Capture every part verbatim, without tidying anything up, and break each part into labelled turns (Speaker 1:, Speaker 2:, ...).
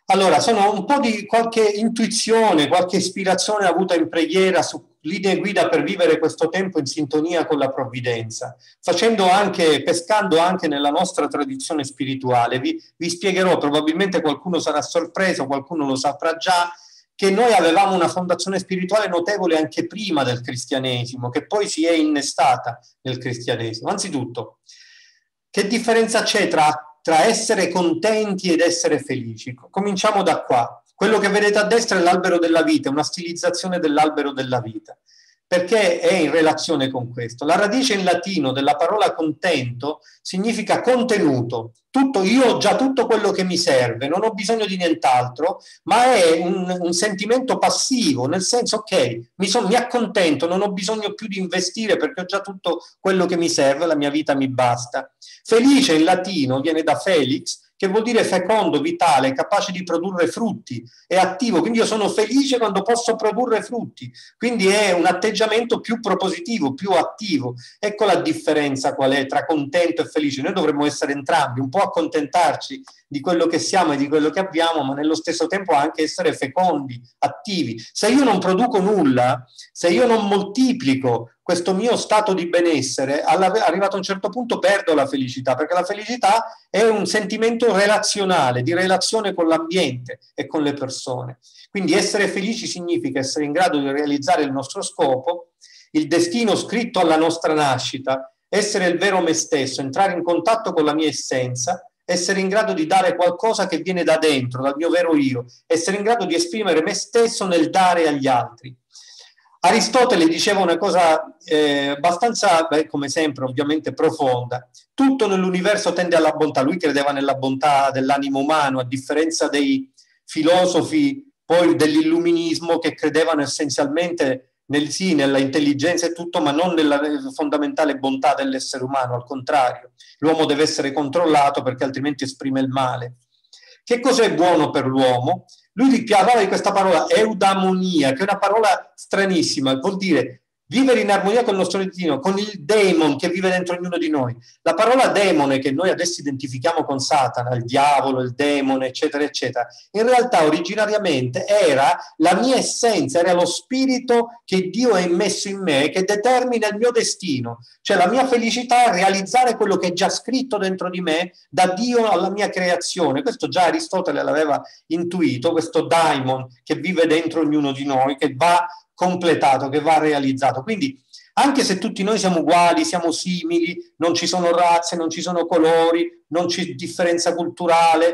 Speaker 1: Allora, sono un po' di qualche intuizione, qualche ispirazione avuta in preghiera su linee guida per vivere questo tempo in sintonia con la provvidenza, facendo anche, pescando anche nella nostra tradizione spirituale. Vi, vi spiegherò, probabilmente qualcuno sarà sorpreso, qualcuno lo saprà già, che noi avevamo una fondazione spirituale notevole anche prima del cristianesimo, che poi si è innestata nel cristianesimo. Anzitutto, che differenza c'è tra tra essere contenti ed essere felici? Cominciamo da qua. Quello che vedete a destra è l'albero della vita, una stilizzazione dell'albero della vita. Perché è in relazione con questo? La radice in latino della parola contento significa contenuto. Tutto, io ho già tutto quello che mi serve, non ho bisogno di nient'altro, ma è un, un sentimento passivo, nel senso, ok, mi, son, mi accontento, non ho bisogno più di investire perché ho già tutto quello che mi serve, la mia vita mi basta. Felice in latino viene da felix, che vuol dire fecondo, vitale, capace di produrre frutti, è attivo, quindi io sono felice quando posso produrre frutti, quindi è un atteggiamento più propositivo, più attivo. Ecco la differenza qual è tra contento e felice. Noi dovremmo essere entrambi, un po' accontentarci di quello che siamo e di quello che abbiamo, ma nello stesso tempo anche essere fecondi, attivi. Se io non produco nulla, se io non moltiplico questo mio stato di benessere, arrivato a un certo punto perdo la felicità, perché la felicità è un sentimento relazionale, di relazione con l'ambiente e con le persone. Quindi essere felici significa essere in grado di realizzare il nostro scopo, il destino scritto alla nostra nascita, essere il vero me stesso, entrare in contatto con la mia essenza, essere in grado di dare qualcosa che viene da dentro, dal mio vero io, essere in grado di esprimere me stesso nel dare agli altri. Aristotele diceva una cosa eh, abbastanza, beh, come sempre, ovviamente profonda. Tutto nell'universo tende alla bontà. Lui credeva nella bontà dell'animo umano, a differenza dei filosofi poi dell'illuminismo che credevano essenzialmente nel sì, nella intelligenza e tutto, ma non nella fondamentale bontà dell'essere umano. Al contrario, l'uomo deve essere controllato perché altrimenti esprime il male. Che cos'è buono per l'uomo? Lui parlava di questa parola eudaimonia, che è una parola stranissima, vuol dire vivere in armonia con il nostro destino, con il demon che vive dentro ognuno di noi. La parola demone, che noi adesso identifichiamo con Satana, il diavolo, il demone, eccetera, eccetera, in realtà originariamente era la mia essenza, era lo spirito che Dio ha immesso in me, che determina il mio destino. Cioè la mia felicità è realizzare quello che è già scritto dentro di me, da Dio alla mia creazione. Questo già Aristotele l'aveva intuito, questo daimon che vive dentro ognuno di noi, che va completato, che va realizzato. Quindi anche se tutti noi siamo uguali, siamo simili, non ci sono razze, non ci sono colori, non c'è differenza culturale,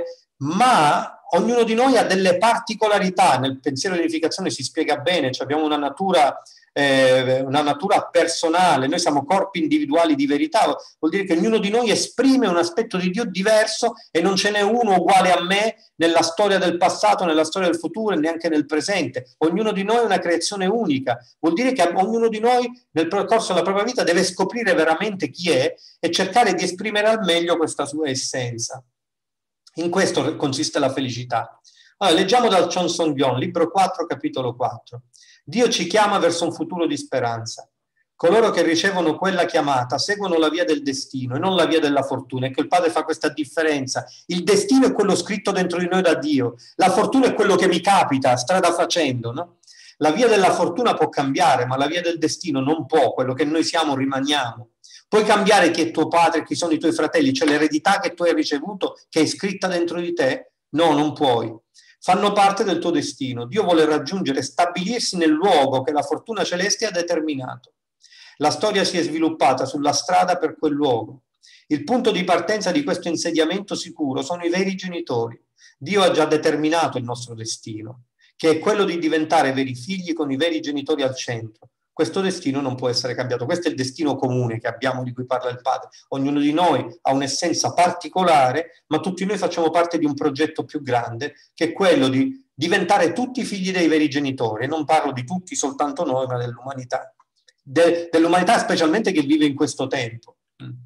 Speaker 1: ma ognuno di noi ha delle particolarità. Nel pensiero di unificazione si spiega bene, cioè abbiamo una natura eh, una natura personale, noi siamo corpi individuali di verità, vuol dire che ognuno di noi esprime un aspetto di Dio diverso e non ce n'è uno uguale a me nella storia del passato, nella storia del futuro e neanche nel presente. Ognuno di noi è una creazione unica, vuol dire che ognuno di noi nel percorso della propria vita deve scoprire veramente chi è e cercare di esprimere al meglio questa sua essenza. In questo consiste la felicità. Allora, leggiamo dal Chon Song-Gyon, libro quattro, capitolo quattro. Dio ci chiama verso un futuro di speranza. Coloro che ricevono quella chiamata seguono la via del destino e non la via della fortuna. Ecco, il padre fa questa differenza. Il destino è quello scritto dentro di noi da Dio. La fortuna è quello che mi capita, strada facendo, no? La via della fortuna può cambiare, ma la via del destino non può. Quello che noi siamo, rimaniamo. Puoi cambiare chi è tuo padre, chi sono i tuoi fratelli, cioè l'eredità che tu hai ricevuto, che è scritta dentro di te? No, non puoi. Fanno parte del tuo destino. Dio vuole raggiungere e stabilirsi nel luogo che la fortuna celeste ha determinato. La storia si è sviluppata sulla strada per quel luogo. Il punto di partenza di questo insediamento sicuro sono i veri genitori. Dio ha già determinato il nostro destino, che è quello di diventare veri figli con i veri genitori al centro. Questo destino non può essere cambiato. Questo è il destino comune che abbiamo, di cui parla il Padre. Ognuno di noi ha un'essenza particolare, ma tutti noi facciamo parte di un progetto più grande, che è quello di diventare tutti figli dei veri genitori. E non parlo di tutti, soltanto noi, ma dell'umanità. De, dell'umanità specialmente che vive in questo tempo.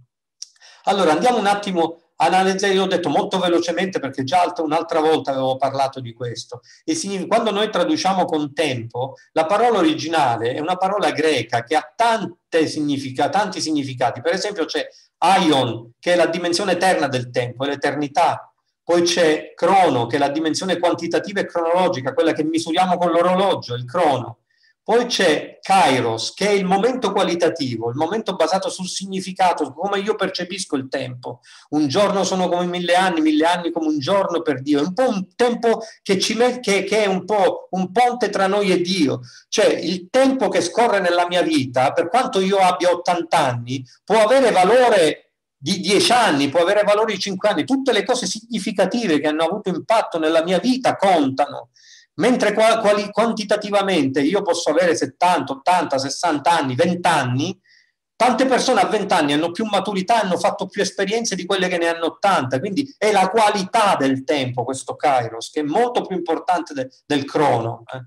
Speaker 1: Allora, andiamo un attimo a analizzare, io ho detto molto velocemente perché già un'altra volta avevo parlato di questo. E quando noi traduciamo con tempo, la parola originale è una parola greca che ha tante significa, tanti significati. Per esempio c'è aion, che è la dimensione eterna del tempo, è l'eternità. poi c'è crono, che è la dimensione quantitativa e cronologica, quella che misuriamo con l'orologio, il crono. Poi c'è kairos, che è il momento qualitativo, il momento basato sul significato, su come io percepisco il tempo. Un giorno sono come mille anni, mille anni come un giorno per Dio. È un po' un tempo che, ci met- che, che è un po' un ponte tra noi e Dio. Cioè il tempo che scorre nella mia vita, per quanto io abbia ottanta anni, può avere valore di dieci anni, può avere valore di cinque anni. Tutte le cose significative che hanno avuto impatto nella mia vita contano. Mentre quali, quantitativamente io posso avere settanta, ottanta, sessanta anni, venti anni, tante persone a venti anni hanno più maturità, hanno fatto più esperienze di quelle che ne hanno ottanta, quindi è la qualità del tempo, questo kairos, che è molto più importante de, del crono. Eh.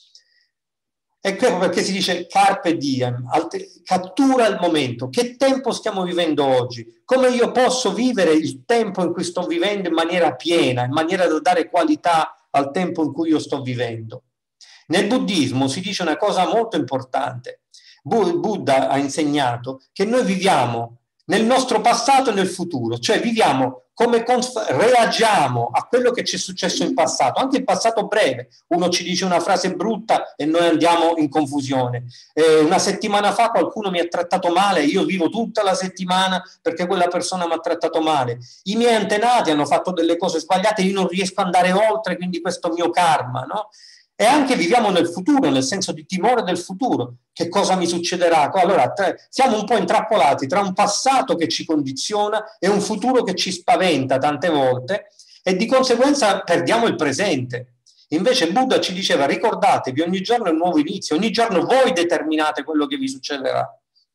Speaker 1: Ecco perché si dice carpe diem, cattura il momento. Che tempo stiamo vivendo oggi? Come io posso vivere il tempo in cui sto vivendo in maniera piena, in maniera da dare qualità al tempo in cui io sto vivendo? Nel buddismo si dice una cosa molto importante. Buddha ha insegnato che noi viviamo nel nostro passato e nel futuro, cioè viviamo come reagiamo a quello che ci è successo in passato, anche il passato breve. Uno ci dice una frase brutta e noi andiamo in confusione. Eh, una settimana fa qualcuno mi ha trattato male, io vivo tutta la settimana perché quella persona mi ha trattato male. I miei antenati hanno fatto delle cose sbagliate, io non riesco ad andare oltre, quindi questo è mio karma, no? E anche viviamo nel futuro, nel senso di timore del futuro. Che cosa mi succederà? Allora, siamo un po' intrappolati tra un passato che ci condiziona e un futuro che ci spaventa tante volte e di conseguenza perdiamo il presente. Invece Buddha ci diceva: ricordatevi, ogni giorno è un nuovo inizio, ogni giorno voi determinate quello che vi succederà.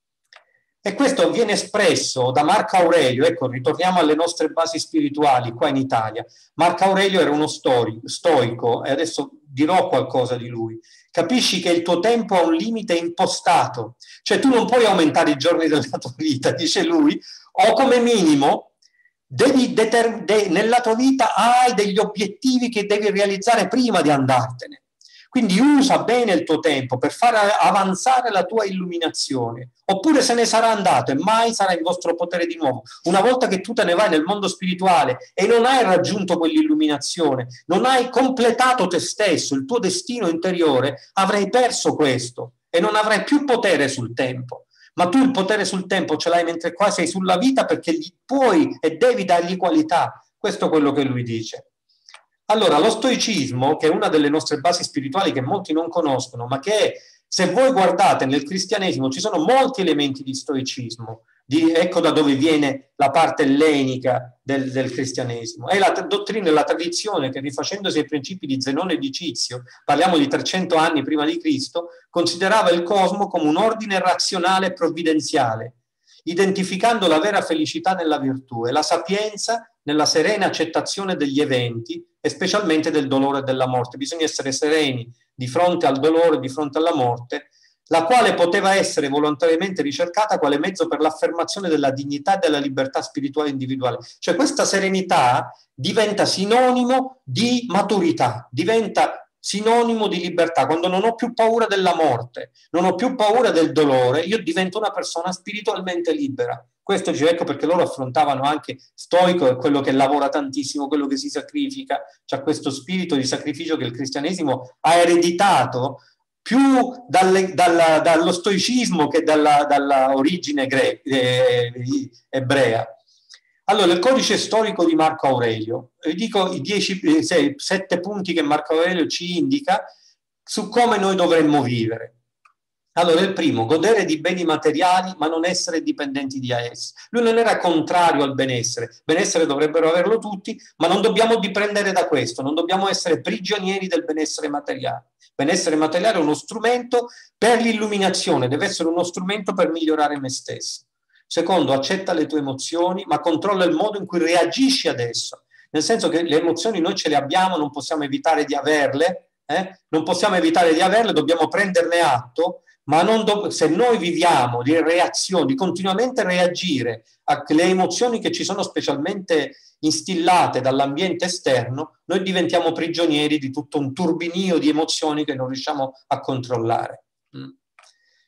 Speaker 1: E questo viene espresso da Marco Aurelio. Ecco, ritorniamo alle nostre basi spirituali qua in Italia. Marco Aurelio era uno storico, stoico, e adesso dirò qualcosa di lui. Capisci che il tuo tempo ha un limite impostato, cioè tu non puoi aumentare i giorni della tua vita, dice lui, o come minimo devi deter- de- nella tua vita hai degli obiettivi che devi realizzare prima di andartene. Quindi usa bene il tuo tempo per far avanzare la tua illuminazione, oppure se ne sarà andato e mai sarà in vostro potere di nuovo. Una volta che tu te ne vai nel mondo spirituale e non hai raggiunto quell'illuminazione, non hai completato te stesso, il tuo destino interiore, avrai perso questo e non avrai più potere sul tempo. Ma tu il potere sul tempo ce l'hai mentre qua sei sulla vita, perché gli puoi e devi dargli qualità. Questo è quello che lui dice. Allora, lo stoicismo, che è una delle nostre basi spirituali che molti non conoscono, ma che, se voi guardate nel cristianesimo, ci sono molti elementi di stoicismo. Di, ecco da dove viene la parte ellenica del, del cristianesimo. È la dottrina e la tradizione che, rifacendosi ai principi di Zenone e di Cizio, parliamo di trecento anni prima di Cristo, considerava il cosmo come un ordine razionale e provvidenziale, identificando la vera felicità nella virtù e la sapienza nella serena accettazione degli eventi e specialmente del dolore e della morte. Bisogna essere sereni di fronte al dolore, di fronte alla morte, la quale poteva essere volontariamente ricercata quale mezzo per l'affermazione della dignità e della libertà spirituale individuale. Cioè questa serenità diventa sinonimo di maturità, diventa sinonimo di libertà. Quando non ho più paura della morte, non ho più paura del dolore, io divento una persona spiritualmente libera. Questo ci ecco perché loro affrontavano anche stoico, è quello che lavora tantissimo, quello che si sacrifica, c'è questo spirito di sacrificio che il cristianesimo ha ereditato più dalle, dalla, dallo stoicismo che dalla, dalla origine gre- eh, ebrea. Allora, il codice storico di Marco Aurelio, vi dico i dieci, sei, sette punti che Marco Aurelio ci indica su come noi dovremmo vivere. Allora, il primo, godere di beni materiali ma non essere dipendenti da essi. Lui non era contrario al benessere, benessere dovrebbero averlo tutti, ma non dobbiamo dipendere da questo, non dobbiamo essere prigionieri del benessere materiale. Benessere materiale è uno strumento per l'illuminazione, deve essere uno strumento per migliorare me stesso. Secondo, accetta le tue emozioni, ma controlla il modo in cui reagisci adesso. Nel senso che le emozioni noi ce le abbiamo, non possiamo evitare di averle, eh? non possiamo evitare di averle, dobbiamo prenderne atto, ma non do- se noi viviamo di reazioni, di continuamente reagire alle emozioni che ci sono specialmente instillate dall'ambiente esterno, noi diventiamo prigionieri di tutto un turbinio di emozioni che non riusciamo a controllare. Mm.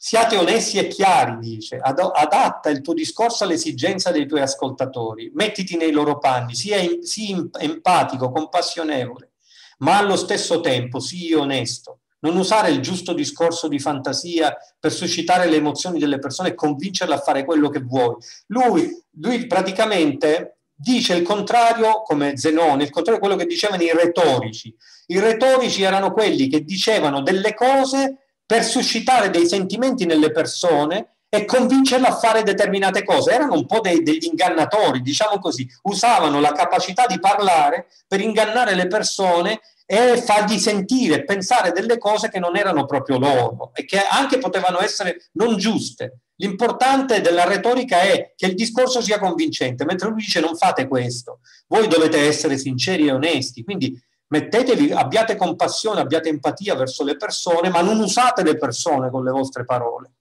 Speaker 1: Siate onesti e chiari, dice, Ad adatta il tuo discorso all'esigenza dei tuoi ascoltatori, mettiti nei loro panni, sii, sii empatico, compassionevole, ma allo stesso tempo sii onesto. Non usare il giusto discorso di fantasia per suscitare le emozioni delle persone e convincerle a fare quello che vuoi. Lui, lui praticamente dice il contrario, come Zenone, il contrario di quello che dicevano i retorici. I retorici erano quelli che dicevano delle cose per suscitare dei sentimenti nelle persone e convincerle a fare determinate cose. Erano un po' dei, degli ingannatori, diciamo così. Usavano la capacità di parlare per ingannare le persone e fargli sentire e pensare delle cose che non erano proprio loro e che anche potevano essere non giuste. L'importante della retorica è che il discorso sia convincente, mentre lui dice non fate questo, voi dovete essere sinceri e onesti, quindi mettetevi, abbiate compassione, abbiate empatia verso le persone, ma non usate le persone con le vostre parole.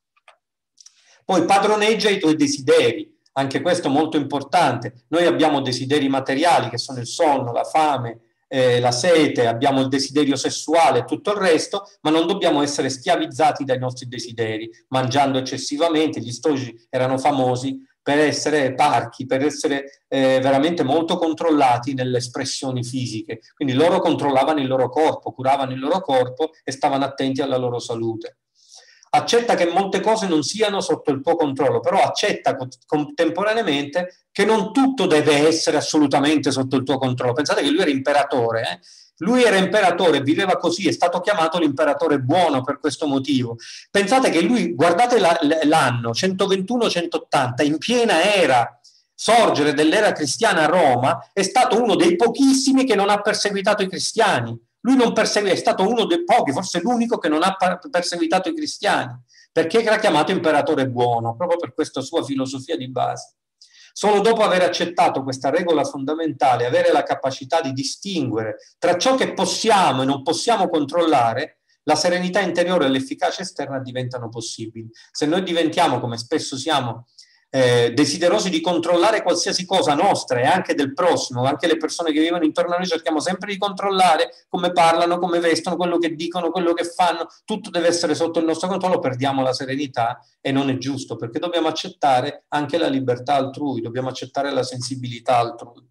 Speaker 1: Poi padroneggia i tuoi desideri, anche questo molto importante. Noi abbiamo desideri materiali che sono il sonno, la fame, Eh, la sete, abbiamo il desiderio sessuale e tutto il resto, ma non dobbiamo essere schiavizzati dai nostri desideri, mangiando eccessivamente. Gli stoici erano famosi per essere parchi, per essere eh, veramente molto controllati nelle espressioni fisiche, quindi loro controllavano il loro corpo, curavano il loro corpo e stavano attenti alla loro salute. Accetta che molte cose non siano sotto il tuo controllo, però accetta contemporaneamente che non tutto deve essere assolutamente sotto il tuo controllo. Pensate che lui era imperatore, eh? Lui era imperatore, viveva così, è stato chiamato l'imperatore buono per questo motivo. Pensate che lui, guardate l'anno centoventuno centottanta, in piena era, sorgere dell'era cristiana a Roma, è stato uno dei pochissimi che non ha perseguitato i cristiani. Lui non perseguì, è stato uno dei pochi, forse l'unico che non ha perseguitato i cristiani, perché era chiamato imperatore buono, proprio per questa sua filosofia di base. Solo dopo aver accettato questa regola fondamentale, avere la capacità di distinguere tra ciò che possiamo e non possiamo controllare, la serenità interiore e l'efficacia esterna diventano possibili. Se noi diventiamo, come spesso siamo, Eh, desiderosi di controllare qualsiasi cosa nostra e anche del prossimo, anche le persone che vivono intorno a noi, cerchiamo sempre di controllare come parlano, come vestono, quello che dicono, quello che fanno, tutto deve essere sotto il nostro controllo, perdiamo la serenità e non è giusto, perché dobbiamo accettare anche la libertà altrui, dobbiamo accettare la sensibilità altrui.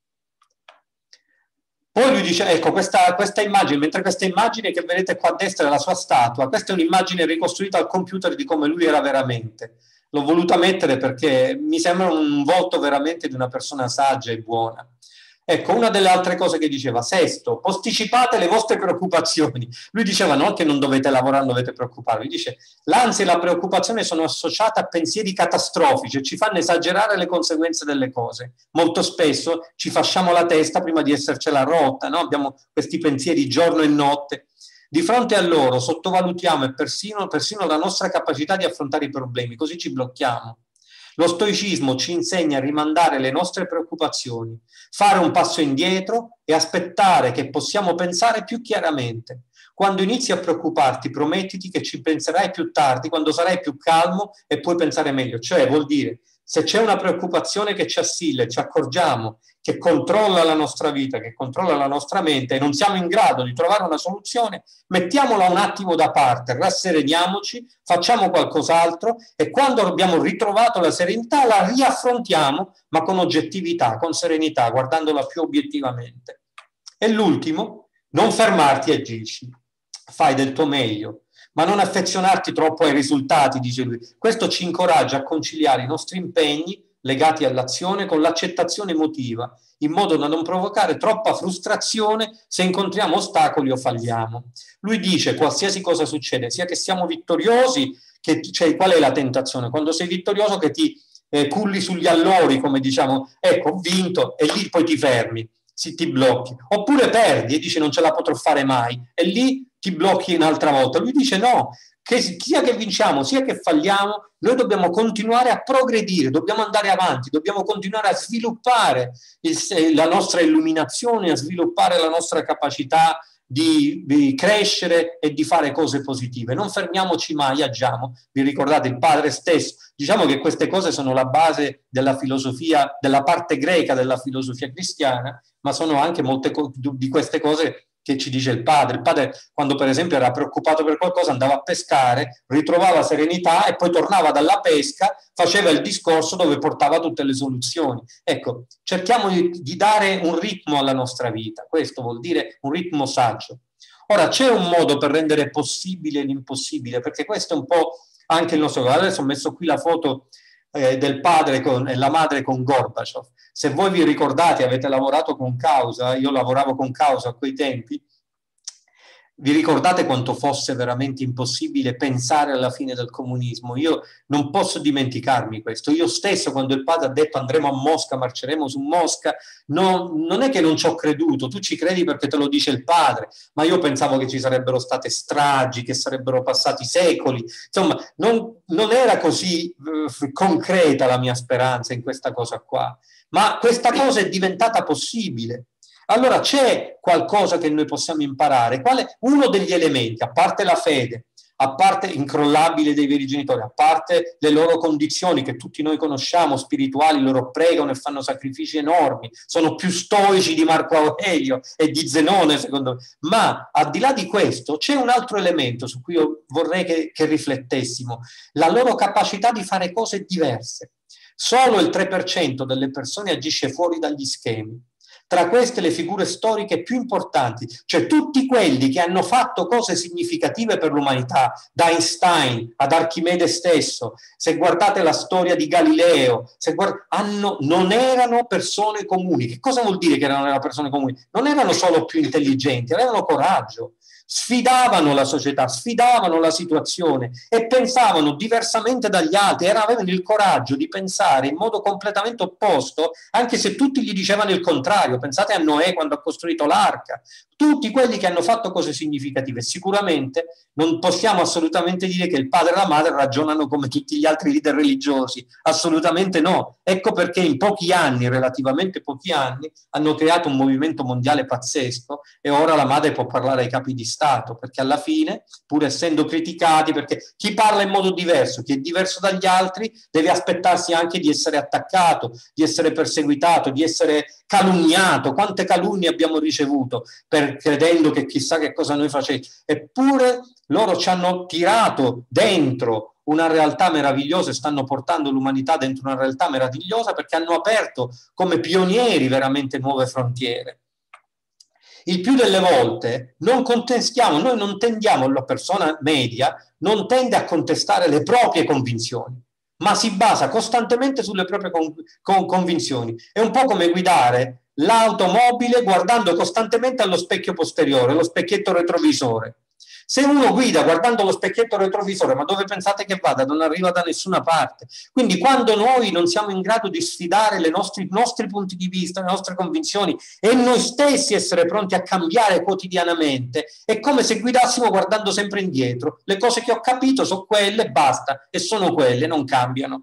Speaker 1: Poi lui dice, ecco, questa, questa immagine, mentre questa immagine che vedete qua a destra è la sua statua, questa è un'immagine ricostruita al computer di come lui era veramente. L'ho voluta mettere perché mi sembra un volto veramente di una persona saggia e buona. Ecco, una delle altre cose che diceva, sesto, posticipate le vostre preoccupazioni. Lui diceva non che non dovete lavorare, non dovete preoccuparvi. Dice, l'ansia e la preoccupazione sono associate a pensieri catastrofici e ci fanno esagerare le conseguenze delle cose. Molto spesso ci fasciamo la testa prima di essercela rotta, no? Abbiamo questi pensieri giorno e notte. Di fronte a loro sottovalutiamo e persino, persino la nostra capacità di affrontare i problemi, così ci blocchiamo. Lo stoicismo ci insegna a rimandare le nostre preoccupazioni, fare un passo indietro e aspettare che possiamo pensare più chiaramente. Quando inizi a preoccuparti, promettiti che ci penserai più tardi, quando sarai più calmo e puoi pensare meglio. Cioè, vuol dire, se c'è una preoccupazione che ci assilla e ci accorgiamo che controlla la nostra vita, che controlla la nostra mente e non siamo in grado di trovare una soluzione, mettiamola un attimo da parte, rassereniamoci, facciamo qualcos'altro e quando abbiamo ritrovato la serenità la riaffrontiamo, ma con oggettività, con serenità, guardandola più obiettivamente. E l'ultimo, non fermarti e agisci. Fai del tuo meglio, ma non affezionarti troppo ai risultati, dice lui. Questo ci incoraggia a conciliare i nostri impegni legati all'azione con l'accettazione emotiva, in modo da non provocare troppa frustrazione se incontriamo ostacoli o falliamo. Lui dice, qualsiasi cosa succede, sia che siamo vittoriosi, che, cioè, qual è la tentazione? Quando sei vittorioso che ti eh, culli sugli allori, come diciamo, ecco, ho vinto, e lì poi ti fermi, si, ti blocchi. Oppure perdi e dici non ce la potrò fare mai, e lì ti blocchi un'altra volta. Lui dice no, che sia che vinciamo sia che falliamo, noi dobbiamo continuare a progredire, dobbiamo andare avanti, dobbiamo continuare a sviluppare il, la nostra illuminazione, a sviluppare la nostra capacità di, di crescere e di fare cose positive. Non fermiamoci mai, agiamo. Vi ricordate il padre stesso? Diciamo che queste cose sono la base della filosofia, della parte greca della filosofia cristiana, ma sono anche molte di queste cose che ci dice il padre. Il padre, quando per esempio era preoccupato per qualcosa, andava a pescare, ritrovava serenità e poi tornava dalla pesca, faceva il discorso dove portava tutte le soluzioni. Ecco, cerchiamo di, di dare un ritmo alla nostra vita, questo vuol dire un ritmo saggio. Ora, c'è un modo per rendere possibile l'impossibile, perché questo è un po' anche il nostro... Adesso ho messo qui la foto eh, del padre con, e la madre con Gorbaciov. Se voi vi ricordate, avete lavorato con Causa, io lavoravo con Causa a quei tempi, vi ricordate quanto fosse veramente impossibile pensare alla fine del comunismo? Io non posso dimenticarmi questo. Io stesso, quando il padre ha detto andremo a Mosca, marceremo su Mosca, no, non è che non ci ho creduto, tu ci credi perché te lo dice il padre, ma io pensavo che ci sarebbero state stragi, che sarebbero passati secoli. Insomma, non, non era così eh, concreta la mia speranza in questa cosa qua, ma questa cosa è diventata possibile. Allora c'è qualcosa che noi possiamo imparare. Qual è uno degli elementi, a parte la fede, a parte incrollabile dei veri genitori, a parte le loro condizioni che tutti noi conosciamo, spirituali, loro pregano e fanno sacrifici enormi, sono più stoici di Marco Aurelio e di Zenone, secondo me. Ma al di là di questo c'è un altro elemento su cui io vorrei che, che riflettessimo, la loro capacità di fare cose diverse. Solo il tre per cento delle persone agisce fuori dagli schemi. Tra queste le figure storiche più importanti, cioè tutti quelli che hanno fatto cose significative per l'umanità, da Einstein ad Archimede stesso, se guardate la storia di Galileo, se guard- hanno, non erano persone comuni. Che cosa vuol dire che non erano persone comuni? Non erano solo più intelligenti, avevano coraggio. Sfidavano la società, sfidavano la situazione e pensavano diversamente dagli altri, avevano il coraggio di pensare in modo completamente opposto, anche se tutti gli dicevano il contrario. Pensate a Noè quando ha costruito l'arca, tutti quelli che hanno fatto cose significative. Sicuramente non possiamo assolutamente dire che il padre e la madre ragionano come tutti gli altri leader religiosi, assolutamente no. Ecco perché in pochi anni, relativamente pochi anni, hanno creato un movimento mondiale pazzesco e ora la madre può parlare ai capi di Stato, perché alla fine, pur essendo criticati, perché chi parla in modo diverso, chi è diverso dagli altri, deve aspettarsi anche di essere attaccato, di essere perseguitato, di essere calunniato. Quante calunnie abbiamo ricevuto per, credendo che chissà che cosa noi facevamo, eppure loro ci hanno tirato dentro una realtà meravigliosa e stanno portando l'umanità dentro una realtà meravigliosa, perché hanno aperto come pionieri veramente nuove frontiere. Il più delle volte non contestiamo, noi non tendiamo, la persona media non tende a contestare le proprie convinzioni, ma si basa costantemente sulle proprie con, con, convinzioni. È un po' come guidare l'automobile guardando costantemente allo specchio posteriore, lo specchietto retrovisore. Se uno guida guardando lo specchietto retrovisore, ma dove pensate che vada? Non arriva da nessuna parte. Quindi quando noi non siamo in grado di sfidare le nostri, i nostri punti di vista, le nostre convinzioni e noi stessi essere pronti a cambiare quotidianamente, è come se guidassimo guardando sempre indietro. Le cose che ho capito sono quelle, basta, e sono quelle, non cambiano.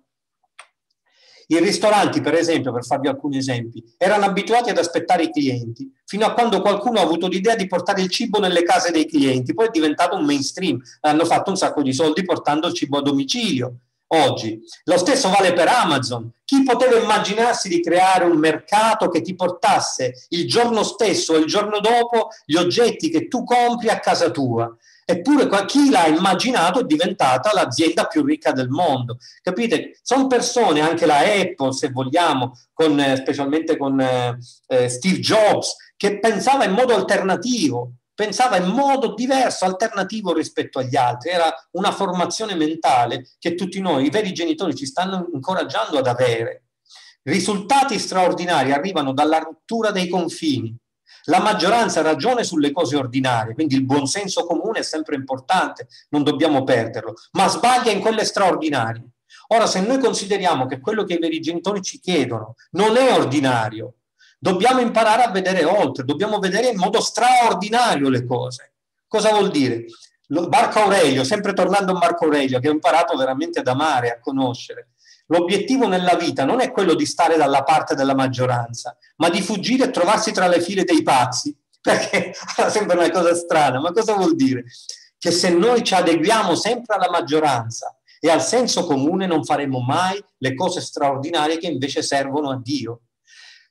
Speaker 1: I ristoranti, per esempio, per farvi alcuni esempi, erano abituati ad aspettare i clienti, fino a quando qualcuno ha avuto l'idea di portare il cibo nelle case dei clienti, poi è diventato un mainstream, hanno fatto un sacco di soldi portando il cibo a domicilio. Oggi lo stesso vale per Amazon. Chi poteva immaginarsi di creare un mercato che ti portasse il giorno stesso o il giorno dopo gli oggetti che tu compri a casa tua? Eppure chi l'ha immaginato è diventata l'azienda più ricca del mondo. Capite? Sono persone, anche la Apple, se vogliamo, con, eh, specialmente con eh, Steve Jobs, che pensava in modo alternativo, pensava in modo diverso, alternativo rispetto agli altri. Era una formazione mentale che tutti noi, i veri genitori, ci stanno incoraggiando ad avere. Risultati straordinari arrivano dalla rottura dei confini. La maggioranza ragiona sulle cose ordinarie, quindi il buonsenso comune è sempre importante, non dobbiamo perderlo, ma sbaglia in quelle straordinarie. Ora, se noi consideriamo che quello che i veri genitori ci chiedono non è ordinario, dobbiamo imparare a vedere oltre, dobbiamo vedere in modo straordinario le cose. Cosa vuol dire? Marco Aurelio, sempre tornando a Marco Aurelio, che ho imparato veramente ad amare, a conoscere. L'obiettivo nella vita non è quello di stare dalla parte della maggioranza, ma di fuggire e trovarsi tra le file dei pazzi, perché sembra una cosa strana, ma cosa vuol dire? Che se noi ci adeguiamo sempre alla maggioranza e al senso comune non faremo mai le cose straordinarie che invece servono a Dio.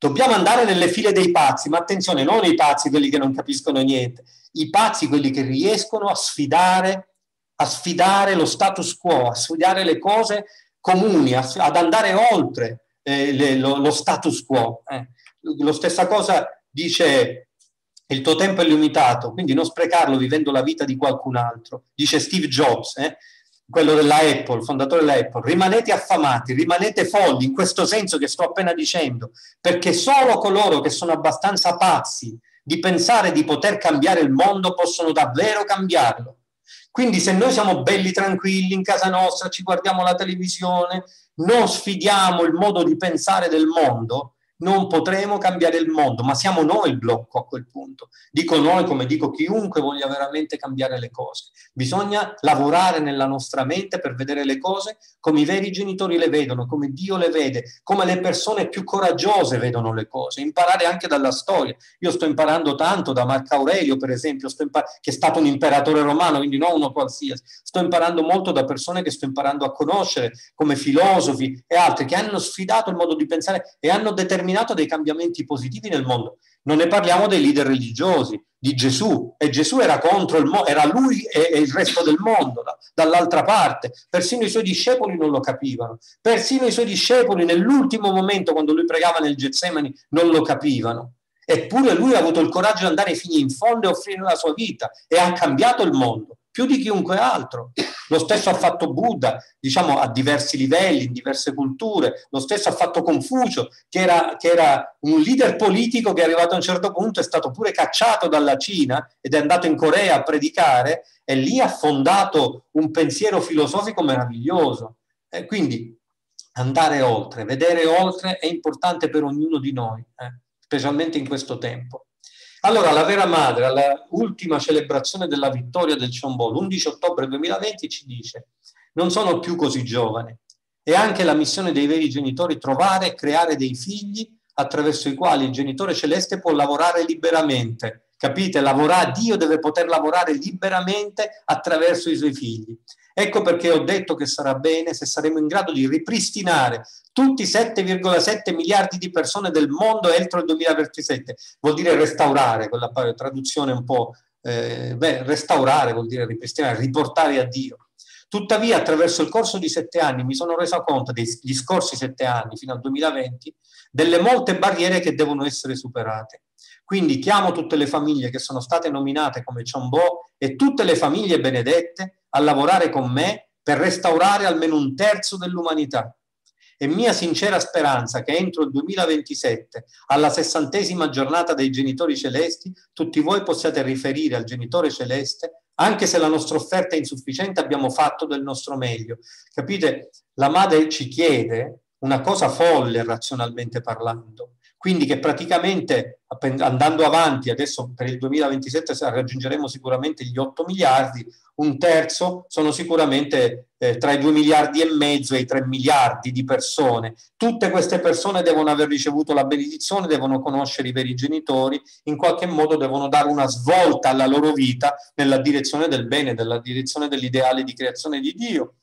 Speaker 1: Dobbiamo andare nelle file dei pazzi, ma attenzione, non i pazzi quelli che non capiscono niente, i pazzi quelli che riescono a sfidare, a sfidare lo status quo, a sfidare le cose comuni, a, ad andare oltre eh, le, lo, lo status quo. Eh. Lo stessa cosa dice: il tuo tempo è limitato, quindi non sprecarlo vivendo la vita di qualcun altro. Dice Steve Jobs, eh, quello della Apple, il fondatore della Apple: rimanete affamati, rimanete folli, in questo senso che sto appena dicendo, perché solo coloro che sono abbastanza pazzi di pensare di poter cambiare il mondo possono davvero cambiarlo. Quindi se noi siamo belli tranquilli in casa nostra, ci guardiamo la televisione, non sfidiamo il modo di pensare del mondo, non potremo cambiare il mondo, ma siamo noi il blocco a quel punto. Dico noi come dico chiunque voglia veramente cambiare le cose. Bisogna lavorare nella nostra mente per vedere le cose come i veri genitori le vedono, come Dio le vede, come le persone più coraggiose vedono le cose, imparare anche dalla storia. Io sto imparando tanto da Marco Aurelio, per esempio, sto che è stato un imperatore romano, quindi non uno qualsiasi. Sto imparando molto da persone che sto imparando a conoscere, come filosofi e altri, che hanno sfidato il modo di pensare e hanno determinato dei cambiamenti positivi nel mondo. Non ne parliamo dei leader religiosi, di Gesù, e Gesù era contro il mondo, era lui e, e il resto del mondo, da, dall'altra parte. Persino i suoi discepoli non lo capivano, persino i suoi discepoli nell'ultimo momento, quando lui pregava nel Getsemani, non lo capivano. Eppure lui ha avuto il coraggio di andare fino in fondo e offrire la sua vita, e ha cambiato il mondo più di chiunque altro. Lo stesso ha fatto Buddha, diciamo a diversi livelli, in diverse culture. Lo stesso ha fatto Confucio, che era, che era un leader politico che è arrivato a un certo punto, è stato pure cacciato dalla Cina ed è andato in Corea a predicare, e lì ha fondato un pensiero filosofico meraviglioso. E quindi andare oltre, vedere oltre è importante per ognuno di noi, eh, specialmente in questo tempo. Allora, la vera madre, alla ultima celebrazione della vittoria del Chonbol, l'undici ottobre duemilaventi, ci dice: non sono più così giovane. È anche la missione dei veri genitori trovare e creare dei figli attraverso i quali il genitore celeste può lavorare liberamente. Capite? Lavorare, Dio deve poter lavorare liberamente attraverso i suoi figli. Ecco perché ho detto che sarà bene se saremo in grado di ripristinare tutti i sette virgola sette miliardi di persone del mondo entro il duemilaventisette. Vuol dire restaurare, quella traduzione un po'... Eh, beh, restaurare vuol dire ripristinare, riportare a Dio. Tuttavia, attraverso il corso di sette anni mi sono reso conto, degli scorsi sette anni fino al duemilaventi, delle molte barriere che devono essere superate. Quindi chiamo tutte le famiglie che sono state nominate come Chonbo e tutte le famiglie benedette a lavorare con me per restaurare almeno un terzo dell'umanità. È mia sincera speranza che entro il duemilaventisette, alla sessantesima giornata dei genitori celesti, tutti voi possiate riferire al genitore celeste: anche se la nostra offerta è insufficiente, abbiamo fatto del nostro meglio. Capite? La madre ci chiede una cosa folle, razionalmente parlando. Quindi che praticamente, andando avanti, adesso per il duemilaventisette raggiungeremo sicuramente gli otto miliardi, un terzo sono sicuramente eh, tra i due miliardi e mezzo e i tre miliardi di persone. Tutte queste persone devono aver ricevuto la benedizione, devono conoscere i veri genitori, in qualche modo devono dare una svolta alla loro vita nella direzione del bene, nella direzione dell'ideale di creazione di Dio.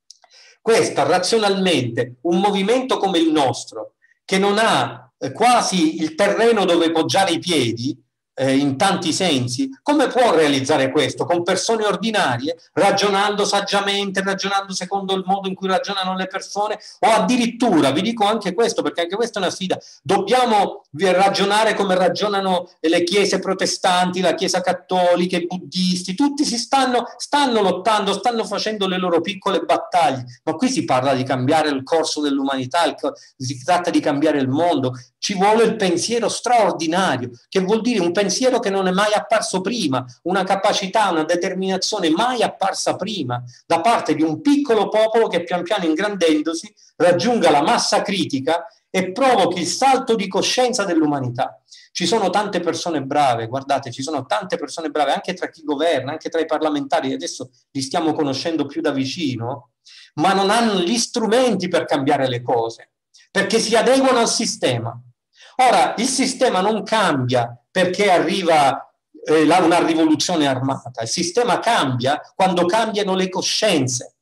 Speaker 1: Questa, razionalmente, un movimento come il nostro, che non ha quasi il terreno dove poggiare i piedi, eh, in tanti sensi, come può realizzare questo? Con persone ordinarie, ragionando saggiamente, ragionando secondo il modo in cui ragionano le persone, o addirittura, vi dico anche questo perché anche questa è una sfida, dobbiamo ragionare come ragionano le chiese protestanti, la chiesa cattolica, i buddisti, tutti si stanno, stanno lottando, stanno facendo le loro piccole battaglie, ma qui si parla di cambiare il corso dell'umanità, si tratta di cambiare il mondo. Ci vuole il pensiero straordinario, che vuol dire un pensiero che non è mai apparso prima, una capacità, una determinazione mai apparsa prima da parte di un piccolo popolo che pian piano ingrandendosi raggiunga la massa critica e provochi il salto di coscienza dell'umanità. Ci sono tante persone brave, guardate, ci sono tante persone brave anche tra chi governa, anche tra i parlamentari, adesso li stiamo conoscendo più da vicino, ma non hanno gli strumenti per cambiare le cose, perché si adeguano al sistema. Ora, il sistema non cambia perché arriva eh, la, una rivoluzione armata, il sistema cambia quando cambiano le coscienze.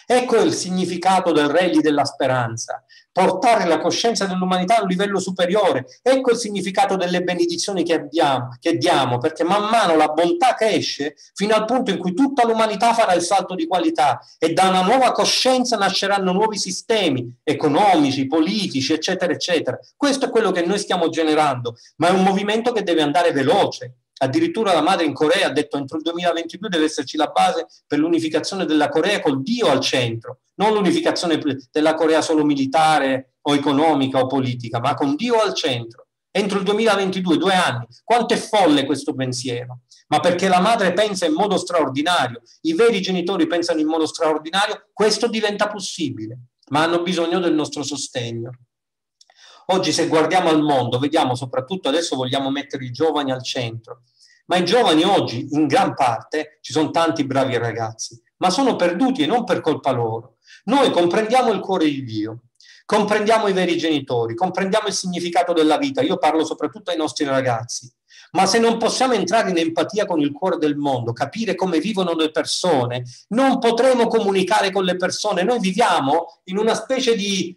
Speaker 1: Ecco il significato del Regni della Speranza, portare la coscienza dell'umanità a un livello superiore. Ecco il significato delle benedizioni che, abbiamo, che diamo, perché man mano la bontà cresce fino al punto in cui tutta l'umanità farà il salto di qualità e da una nuova coscienza nasceranno nuovi sistemi economici, politici, eccetera, eccetera. Questo è quello che noi stiamo generando, ma è un movimento che deve andare veloce. Addirittura la madre in Corea ha detto entro il duemilaventidue deve esserci la base per l'unificazione della Corea col Dio al centro, non l'unificazione della Corea solo militare o economica o politica, ma con Dio al centro. Entro il duemilaventidue, due anni. Quanto è folle questo pensiero? Ma perché la madre pensa in modo straordinario, i veri genitori pensano in modo straordinario, questo diventa possibile, ma hanno bisogno del nostro sostegno. Oggi se guardiamo al mondo, vediamo soprattutto adesso vogliamo mettere i giovani al centro, ma i giovani oggi in gran parte, ci sono tanti bravi ragazzi, ma sono perduti e non per colpa loro. Noi comprendiamo il cuore di Dio, comprendiamo i veri genitori, comprendiamo il significato della vita, io parlo soprattutto ai nostri ragazzi, ma se non possiamo entrare in empatia con il cuore del mondo, capire come vivono le persone, non potremo comunicare con le persone. Noi viviamo in una specie di...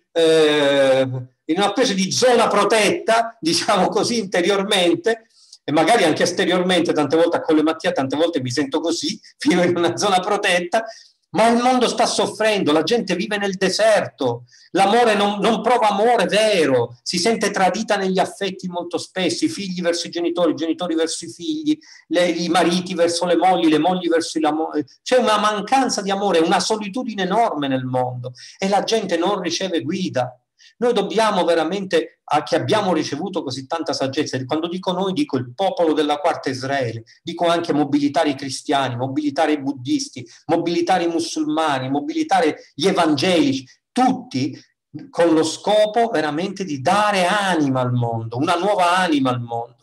Speaker 1: Eh, in una specie di zona protetta, diciamo così, interiormente, e magari anche esteriormente, tante volte a Colle Mattia, tante volte mi sento così, vivo in una zona protetta, ma il mondo sta soffrendo, la gente vive nel deserto, l'amore non, non prova amore vero, si sente tradita negli affetti molto spesso, i figli verso i genitori, i genitori verso i figli, le, i mariti verso le mogli, le mogli verso l'amore, c'è una mancanza di amore, una solitudine enorme nel mondo e la gente non riceve guida. Noi dobbiamo veramente, a che abbiamo ricevuto così tanta saggezza, quando dico noi dico il popolo della quarta Israele, dico anche mobilitare i cristiani, mobilitare i buddisti, mobilitare i musulmani, mobilitare gli evangelici, tutti con lo scopo veramente di dare anima al mondo, una nuova anima al mondo.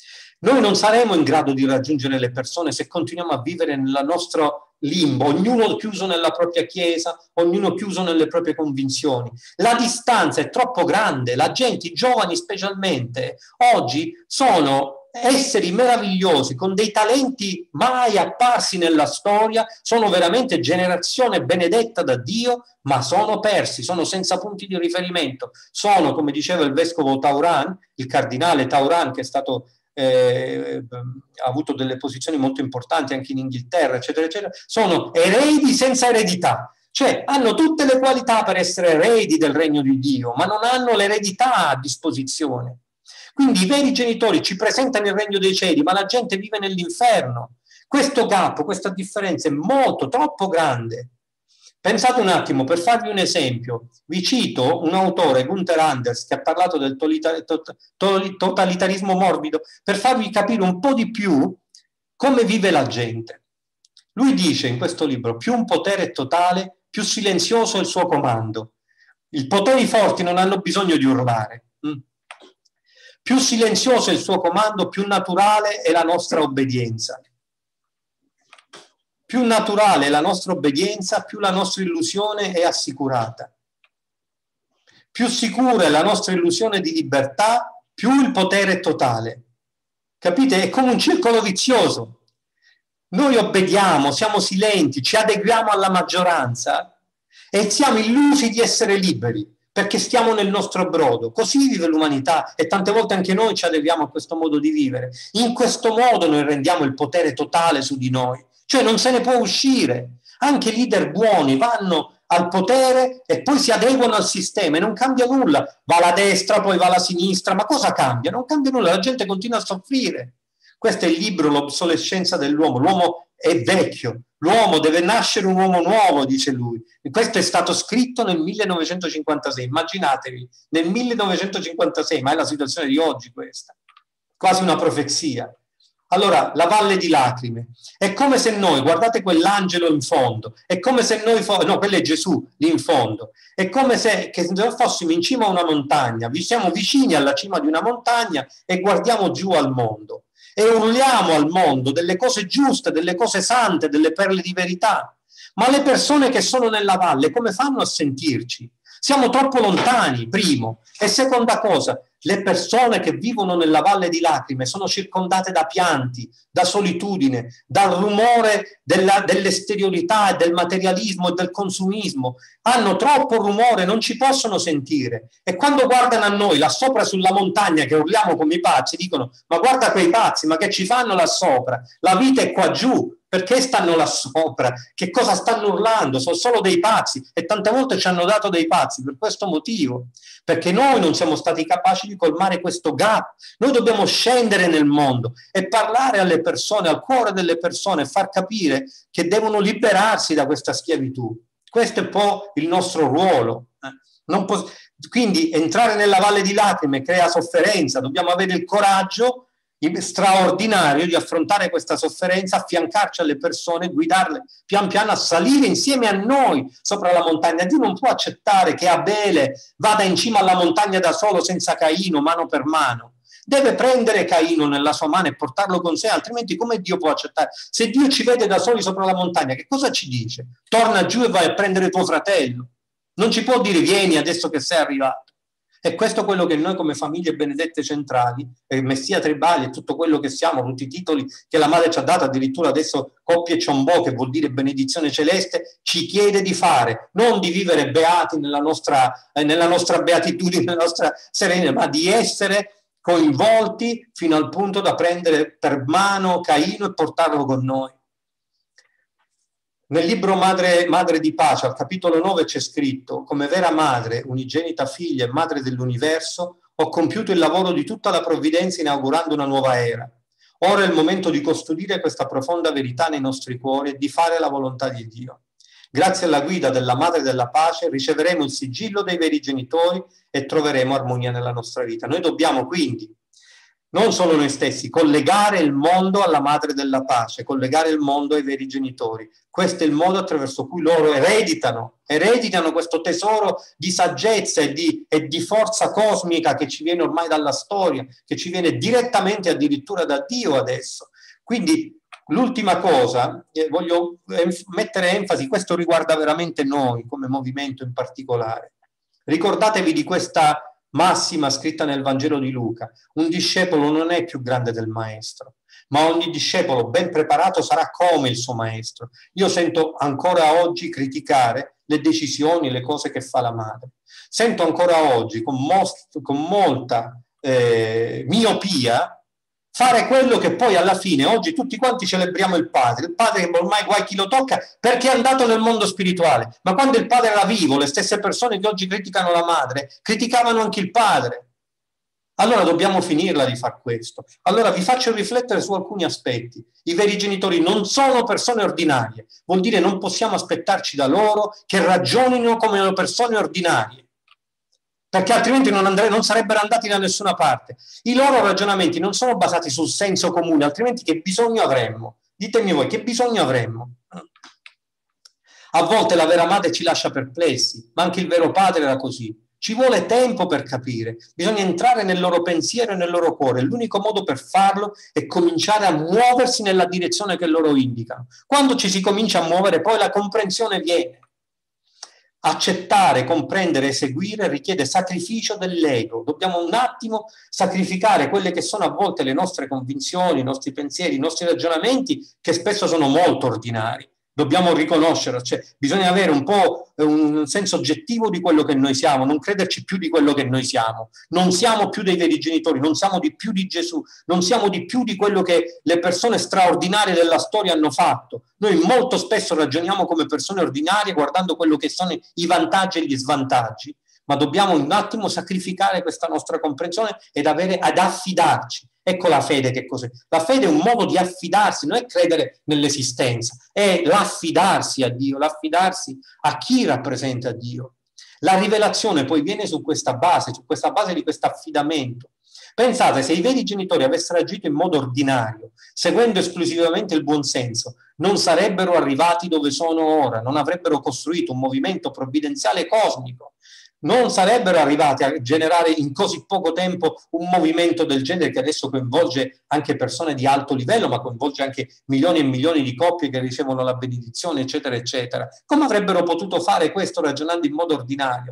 Speaker 1: Noi non saremo in grado di raggiungere le persone se continuiamo a vivere nel nostro limbo, ognuno chiuso nella propria chiesa, ognuno chiuso nelle proprie convinzioni. La distanza è troppo grande, la gente, i giovani specialmente, oggi sono esseri meravigliosi, con dei talenti mai apparsi nella storia, sono veramente generazione benedetta da Dio, ma sono persi, sono senza punti di riferimento. Sono, come diceva il vescovo Tauran, il cardinale Tauran, che è stato... Eh, ha avuto delle posizioni molto importanti anche in Inghilterra, eccetera, eccetera, sono eredi senza eredità, cioè hanno tutte le qualità per essere eredi del regno di Dio, ma non hanno l'eredità a disposizione. Quindi i veri genitori ci presentano il regno dei cieli, ma la gente vive nell'inferno. Questo gap, questa differenza è molto, troppo grande. Pensate un attimo, per farvi un esempio, vi cito un autore, Gunther Anders, che ha parlato del totalitarismo morbido, per farvi capire un po' di più come vive la gente. Lui dice in questo libro, più un potere è totale, più silenzioso è il suo comando. I poteri forti non hanno bisogno di urlare. Più silenzioso è il suo comando, più naturale è la nostra obbedienza. Più naturale è la nostra obbedienza, più la nostra illusione è assicurata. Più sicura è la nostra illusione di libertà, più il potere è totale. Capite? È come un circolo vizioso. Noi obbediamo, siamo silenti, ci adeguiamo alla maggioranza e siamo illusi di essere liberi, perché stiamo nel nostro brodo. Così vive l'umanità e tante volte anche noi ci adeguiamo a questo modo di vivere. In questo modo noi rendiamo il potere totale su di noi. Cioè non se ne può uscire. Anche leader buoni vanno al potere e poi si adeguano al sistema e non cambia nulla. Va la destra, poi va la sinistra, ma cosa cambia? Non cambia nulla, la gente continua a soffrire. Questo è il libro L'obsolescenza dell'uomo. L'uomo è vecchio, l'uomo deve nascere un uomo nuovo, dice lui. E questo è stato scritto nel millenovecentocinquantasei, immaginatevi, nel millenovecentocinquantasei, ma è la situazione di oggi questa. Quasi una profezia. Allora, la valle di lacrime, è come se noi, guardate quell'angelo in fondo, è come se noi, no, quello è Gesù lì in fondo, è come se che noi fossimo in cima a una montagna, vi siamo vicini alla cima di una montagna e guardiamo giù al mondo e urliamo al mondo delle cose giuste, delle cose sante, delle perle di verità. Ma le persone che sono nella valle come fanno a sentirci? Siamo troppo lontani, primo. E seconda cosa, Le persone che vivono nella valle di lacrime sono circondate da pianti, da solitudine, dal rumore dell'esteriorità e del materialismo e del consumismo. Hanno troppo rumore, non ci possono sentire. E quando guardano a noi là sopra sulla montagna che urliamo come i pazzi, dicono: ma guarda quei pazzi, ma che ci fanno là sopra? La vita è qua giù. Perché stanno là sopra? Che cosa stanno urlando? Sono solo dei pazzi, e tante volte ci hanno dato dei pazzi per questo motivo, perché noi non siamo stati capaci di colmare questo gap. Noi dobbiamo scendere nel mondo e parlare alle persone, al cuore delle persone, e far capire che devono liberarsi da questa schiavitù. Questo è un po' il nostro ruolo. Non Quindi entrare nella valle di lacrime crea sofferenza, dobbiamo avere il coraggio straordinario di affrontare questa sofferenza, affiancarci alle persone, guidarle pian piano a salire insieme a noi sopra la montagna. Dio non può accettare che Abele vada in cima alla montagna da solo senza Caino, mano per mano. Deve prendere Caino nella sua mano e portarlo con sé, altrimenti come Dio può accettare? Se Dio ci vede da soli sopra la montagna, che cosa ci dice? Torna giù e vai a prendere tuo fratello. Non ci può dire: vieni adesso che sei arrivato. E questo è quello che noi come famiglie benedette centrali, e Messia Tribali e tutto quello che siamo, tutti i titoli che la Madre ci ha dato, addirittura adesso Coppie Ciombò, che vuol dire benedizione celeste, ci chiede di fare, non di vivere beati nella nostra, eh, nella nostra beatitudine, nella nostra serenità, ma di essere coinvolti fino al punto da prendere per mano Caino e portarlo con noi. Nel libro Madre, Madre di Pace, al capitolo nove, c'è scritto: come vera madre, unigenita figlia e madre dell'universo, ho compiuto il lavoro di tutta la provvidenza inaugurando una nuova era. Ora è il momento di custodire questa profonda verità nei nostri cuori e di fare la volontà di Dio. Grazie alla guida della Madre della Pace riceveremo il sigillo dei veri genitori e troveremo armonia nella nostra vita. Noi dobbiamo quindi, non solo noi stessi, collegare il mondo alla Madre della Pace, collegare il mondo ai veri genitori. Questo è il modo attraverso cui loro ereditano, ereditano questo tesoro di saggezza e di, e di forza cosmica che ci viene ormai dalla storia, che ci viene direttamente addirittura da Dio adesso. Quindi l'ultima cosa, eh, voglio mettere enfasi, questo riguarda veramente noi come movimento in particolare. Ricordatevi di questa massima scritta nel Vangelo di Luca: un discepolo non è più grande del maestro, ma ogni discepolo ben preparato sarà come il suo maestro. Io sento ancora oggi criticare le decisioni, le cose che fa la madre. Sento ancora oggi con, most, con molta eh, miopia fare quello che poi alla fine oggi tutti quanti celebriamo il padre, il padre che ormai guai chi lo tocca perché è andato nel mondo spirituale, ma quando il padre era vivo, le stesse persone che oggi criticano la madre criticavano anche il padre. Allora dobbiamo finirla di far questo. Allora vi faccio riflettere su alcuni aspetti. I veri genitori non sono persone ordinarie, vuol dire non possiamo aspettarci da loro che ragionino come persone ordinarie, perché altrimenti non, andre- non sarebbero andati da nessuna parte. I loro ragionamenti non sono basati sul senso comune, altrimenti che bisogno avremmo? Ditemi voi, che bisogno avremmo? A volte la vera madre ci lascia perplessi, ma anche il vero padre era così. Ci vuole tempo per capire, bisogna entrare nel loro pensiero e nel loro cuore. L'unico modo per farlo è cominciare a muoversi nella direzione che loro indicano. Quando ci si comincia a muovere, poi la comprensione viene. Accettare, comprendere e seguire richiede sacrificio dell'ego. Dobbiamo un attimo sacrificare quelle che sono a volte le nostre convinzioni, i nostri pensieri, i nostri ragionamenti, che spesso sono molto ordinari. Dobbiamo riconoscere, cioè bisogna avere un po' un senso oggettivo di quello che noi siamo, non crederci più di quello che noi siamo. Non siamo più dei veri genitori, non siamo di più di Gesù, non siamo di più di quello che le persone straordinarie della storia hanno fatto. Noi molto spesso ragioniamo come persone ordinarie guardando quello che sono i vantaggi e gli svantaggi, ma dobbiamo un attimo sacrificare questa nostra comprensione ed avere ad affidarci. Ecco la fede che cos'è. La fede è un modo di affidarsi, non è credere nell'esistenza, è l'affidarsi a Dio, l'affidarsi a chi rappresenta Dio. La rivelazione poi viene su questa base, su questa base di questo affidamento. Pensate, se i veri genitori avessero agito in modo ordinario, seguendo esclusivamente il buonsenso, non sarebbero arrivati dove sono ora, non avrebbero costruito un movimento provvidenziale cosmico. Non sarebbero arrivati a generare in così poco tempo un movimento del genere che adesso coinvolge anche persone di alto livello, ma coinvolge anche milioni e milioni di coppie che ricevono la benedizione, eccetera, eccetera. Come avrebbero potuto fare questo ragionando in modo ordinario?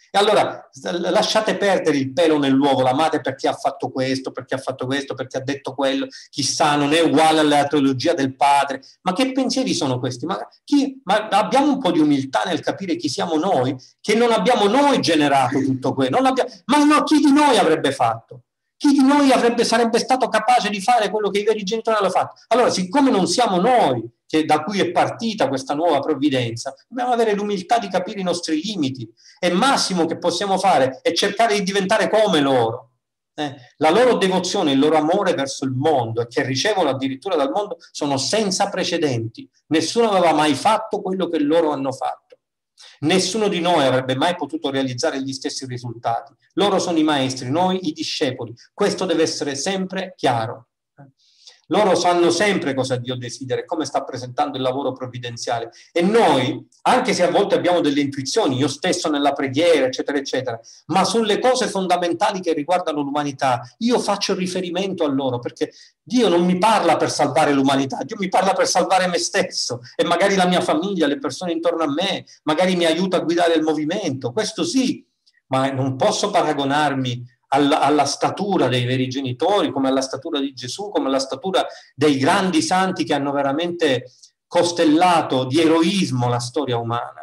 Speaker 1: E allora lasciate perdere il pelo nell'uovo, la madre perché ha fatto questo, perché ha fatto questo, perché ha detto quello, chissà, non è uguale alla teologia del padre. Ma che pensieri sono questi? Ma, chi, ma abbiamo un po' di umiltà nel capire chi siamo noi, che non abbiamo noi generato tutto quello, non abbiamo, ma no, chi di noi avrebbe fatto? Chi di noi avrebbe, sarebbe stato capace di fare quello che i veri genitori hanno fatto? Allora, siccome non siamo noi che da cui è partita questa nuova provvidenza, dobbiamo avere l'umiltà di capire i nostri limiti. E massimo che possiamo fare è cercare di diventare come loro. Eh, la loro devozione, il loro amore verso il mondo, e che ricevono addirittura dal mondo, sono senza precedenti. Nessuno aveva mai fatto quello che loro hanno fatto. Nessuno di noi avrebbe mai potuto realizzare gli stessi risultati. Loro sono i maestri, noi i discepoli. Questo deve essere sempre chiaro. Loro sanno sempre cosa Dio desidera e come sta presentando il lavoro provvidenziale. E noi, anche se a volte abbiamo delle intuizioni, io stesso nella preghiera, eccetera, eccetera, ma sulle cose fondamentali che riguardano l'umanità, io faccio riferimento a loro, perché Dio non mi parla per salvare l'umanità, Dio mi parla per salvare me stesso e magari la mia famiglia, le persone intorno a me, magari mi aiuta a guidare il movimento, questo sì, ma non posso paragonarmi Alla, alla statura dei veri genitori, come alla statura di Gesù, come alla statura dei grandi santi che hanno veramente costellato di eroismo la storia umana.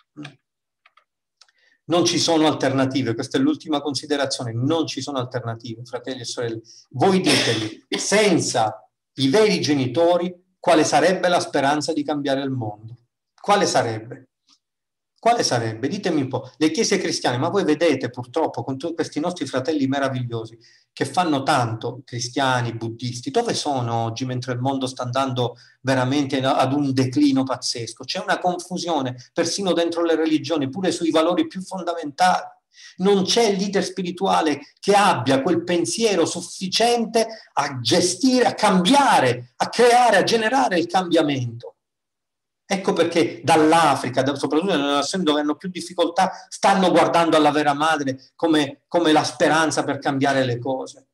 Speaker 1: Non ci sono alternative, questa è l'ultima considerazione, non ci sono alternative, fratelli e sorelle. Voi ditemi, senza i veri genitori, quale sarebbe la speranza di cambiare il mondo? Quale sarebbe? Quale sarebbe? Ditemi un po'. Le chiese cristiane, ma voi vedete purtroppo con tutti questi nostri fratelli meravigliosi che fanno tanto, cristiani, buddisti, dove sono oggi mentre il mondo sta andando veramente ad un declino pazzesco? C'è una confusione persino dentro le religioni, pure sui valori più fondamentali. Non c'è il leader spirituale che abbia quel pensiero sufficiente a gestire, a cambiare, a creare, a generare il cambiamento. Ecco perché dall'Africa, soprattutto nelle nazioni dove hanno più difficoltà, stanno guardando alla vera madre come, come la speranza per cambiare le cose.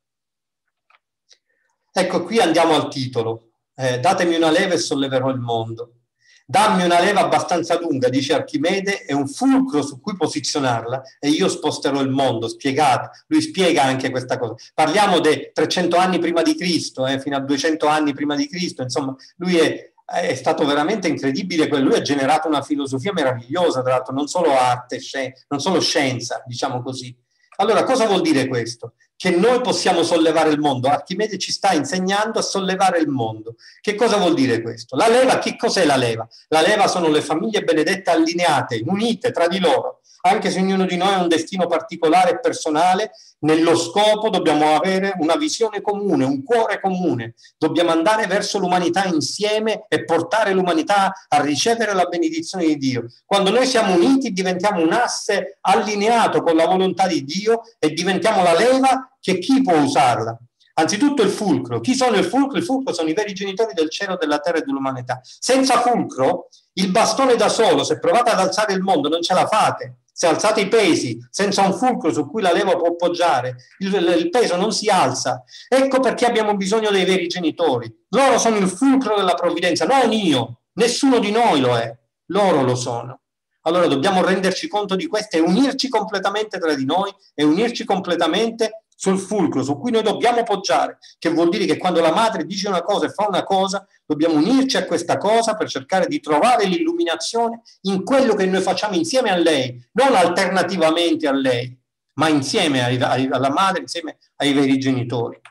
Speaker 1: Ecco, qui andiamo al titolo. Eh, datemi una leva e solleverò il mondo. Dammi una leva abbastanza lunga, dice Archimede, e un fulcro su cui posizionarla e io sposterò il mondo. Spiegato. Lui spiega anche questa cosa. Parliamo di trecento anni prima di Cristo, eh, fino a duecento anni prima di Cristo. Insomma, lui è... è stato veramente incredibile, lui ha generato una filosofia meravigliosa, tra l'altro non solo arte, non solo scienza, diciamo così. Allora, cosa vuol dire questo? Che noi possiamo sollevare il mondo. Archimede ci sta insegnando a sollevare il mondo. Che cosa vuol dire questo? La leva, che cos'è la leva? La leva sono le famiglie benedette allineate, unite tra di loro. Anche se ognuno di noi ha un destino particolare e personale, nello scopo dobbiamo avere una visione comune, un cuore comune. Dobbiamo andare verso l'umanità insieme e portare l'umanità a ricevere la benedizione di Dio. Quando noi siamo uniti diventiamo un asse allineato con la volontà di Dio e diventiamo la leva che chi può usarla? Anzitutto il fulcro. Chi sono il fulcro? Il fulcro sono i veri genitori del cielo, della terra e dell'umanità. Senza fulcro, il bastone da solo, se provate ad alzare il mondo, non ce la fate. Se alzate i pesi senza un fulcro su cui la leva può appoggiare, il, il peso non si alza. Ecco perché abbiamo bisogno dei veri genitori. Loro sono il fulcro della provvidenza, non io. Nessuno di noi lo è. Loro lo sono. Allora dobbiamo renderci conto di questo e unirci completamente tra di noi e unirci completamente sul fulcro su cui noi dobbiamo poggiare, che vuol dire che quando la madre dice una cosa e fa una cosa, dobbiamo unirci a questa cosa per cercare di trovare l'illuminazione in quello che noi facciamo insieme a lei, non alternativamente a lei, ma insieme ai, ai, alla madre, insieme ai veri genitori.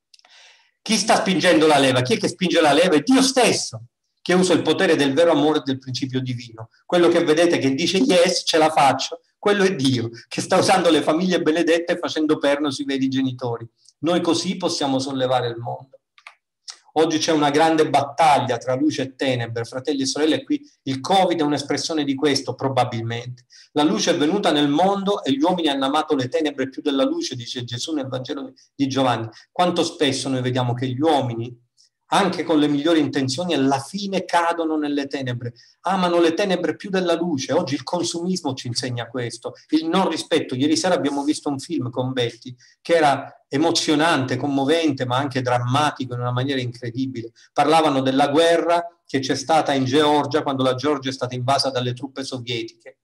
Speaker 1: Chi sta spingendo la leva? Chi è che spinge la leva? È Dio stesso, che usa il potere del vero amore e del principio divino. Quello che vedete che dice yes, ce la faccio, quello è Dio, che sta usando le famiglie benedette e facendo perno sui veri genitori. Noi così possiamo sollevare il mondo. Oggi c'è una grande battaglia tra luce e tenebre, fratelli e sorelle, e qui il Covid è un'espressione di questo, probabilmente. La luce è venuta nel mondo e gli uomini hanno amato le tenebre più della luce, dice Gesù nel Vangelo di Giovanni. Quanto spesso noi vediamo che gli uomini, anche con le migliori intenzioni, alla fine cadono nelle tenebre, amano le tenebre più della luce. Oggi il consumismo ci insegna questo, il non rispetto. Ieri sera abbiamo visto un film con Betty che era emozionante, commovente, ma anche drammatico in una maniera incredibile. Parlavano della guerra che c'è stata in Georgia quando la Georgia è stata invasa dalle truppe sovietiche.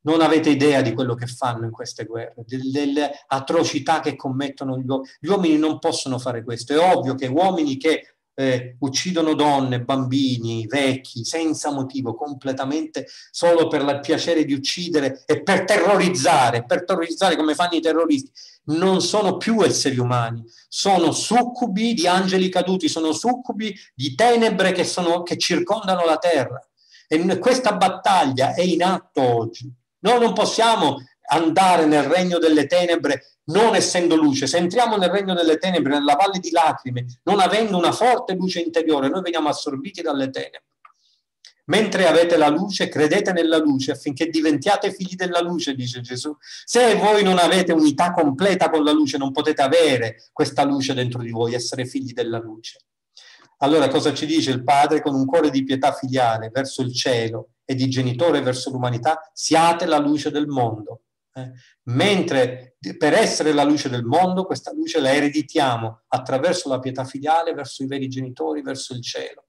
Speaker 1: Non avete idea di quello che fanno in queste guerre, delle atrocità che commettono gli uomini. Gli uomini non possono fare questo. È ovvio che uomini che eh, uccidono donne, bambini, vecchi, senza motivo, completamente solo per il piacere di uccidere e per terrorizzare, per terrorizzare come fanno i terroristi, non sono più esseri umani, sono succubi di angeli caduti, sono succubi di tenebre che, sono, che circondano la terra. E questa battaglia è in atto oggi. Noi non possiamo andare nel regno delle tenebre non essendo luce. Se entriamo nel regno delle tenebre, nella valle di lacrime, non avendo una forte luce interiore, noi veniamo assorbiti dalle tenebre. Mentre avete la luce, credete nella luce affinché diventiate figli della luce, dice Gesù. Se voi non avete unità completa con la luce, non potete avere questa luce dentro di voi, essere figli della luce. Allora cosa ci dice il Padre? Con un cuore di pietà filiale verso il cielo e di genitore verso l'umanità, siate la luce del mondo. Eh? Mentre per essere la luce del mondo, questa luce la ereditiamo attraverso la pietà filiale verso i veri genitori, verso il cielo.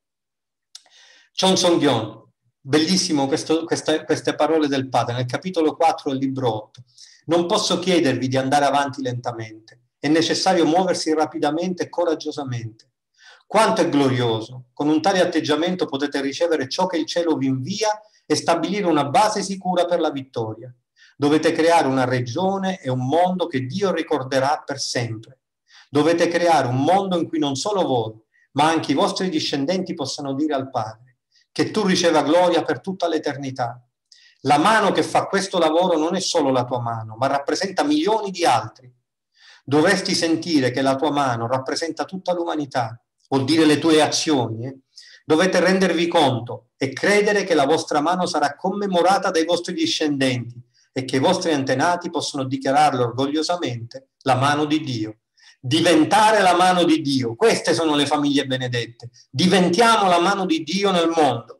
Speaker 1: Chon Song-gyon, bellissimo questo, queste, queste parole del Padre, nel capitolo quattro del libro otto. Non posso chiedervi di andare avanti lentamente, è necessario muoversi rapidamente e coraggiosamente. Quanto è glorioso! Con un tale atteggiamento potete ricevere ciò che il cielo vi invia e stabilire una base sicura per la vittoria. Dovete creare una regione e un mondo che Dio ricorderà per sempre. Dovete creare un mondo in cui non solo voi, ma anche i vostri discendenti possano dire al Padre che tu riceva gloria per tutta l'eternità. La mano che fa questo lavoro non è solo la tua mano, ma rappresenta milioni di altri. Dovresti sentire che la tua mano rappresenta tutta l'umanità. Vuol dire le tue azioni. Eh? Dovete rendervi conto e credere che la vostra mano sarà commemorata dai vostri discendenti e che i vostri antenati possono dichiararlo orgogliosamente la mano di Dio. Diventare la mano di Dio. Queste sono le famiglie benedette. Diventiamo la mano di Dio nel mondo.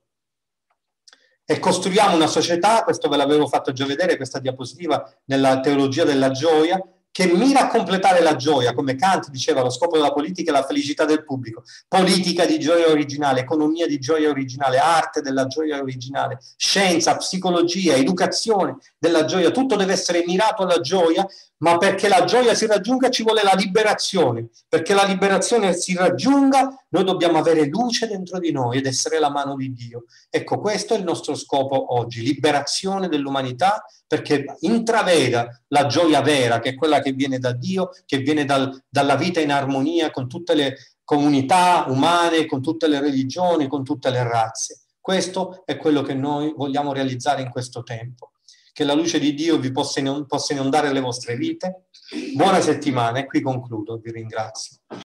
Speaker 1: E costruiamo una società, questo ve l'avevo fatto già vedere, questa diapositiva nella teologia della gioia, che mira a completare la gioia, come Kant diceva, lo scopo della politica è la felicità del pubblico. Politica di gioia originale, economia di gioia originale, arte della gioia originale, scienza, psicologia, educazione della gioia, tutto deve essere mirato alla gioia, ma perché la gioia si raggiunga ci vuole la liberazione. Perché la liberazione si raggiunga, noi dobbiamo avere luce dentro di noi ed essere la mano di Dio. Ecco, questo è il nostro scopo oggi, liberazione dell'umanità, perché intraveda la gioia vera, che è quella che viene da Dio, che viene dal, dalla vita in armonia con tutte le comunità umane, con tutte le religioni, con tutte le razze. Questo è quello che noi vogliamo realizzare in questo tempo. Che la luce di Dio vi possa inondare le vostre vite. Buona settimana e qui concludo, vi ringrazio.